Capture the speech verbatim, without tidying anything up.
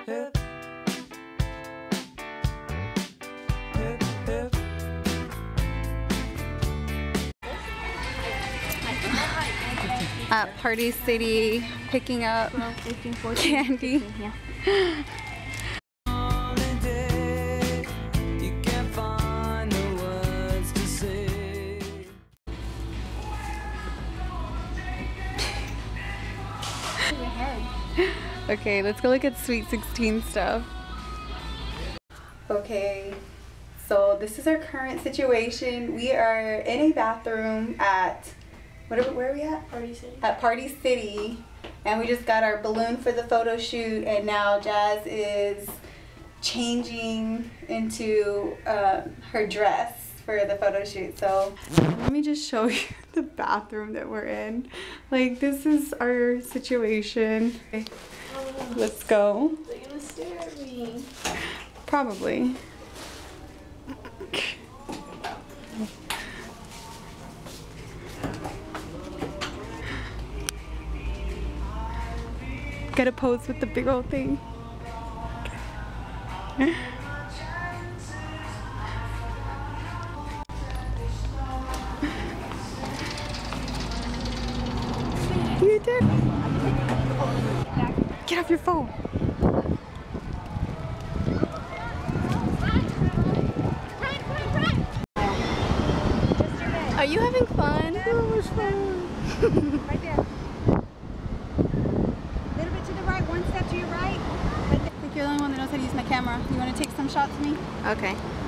hip. Hip, hip. At Party City, picking up candy. Holiday, you can't find the words to say. Okay, let's go look at Sweet sixteen stuff. Okay, so this is our current situation. We are in a bathroom at, what are, where are we at? Party City. At Party City. And we just got our balloon for the photo shoot, and now Jazz is changing into um, her dress for the photo shoot. So let me just show you the bathroom that we're in. Like, this is our situation. Okay, let's go. They're gonna stare at me. Probably. Gotta pose with the big old thing. You did. Get off your phone. Are you having fun? That was fun. Right there. A little bit to the right, one step to your right. I think you're the only one that knows how to use my camera. You want to take some shots of me? Okay.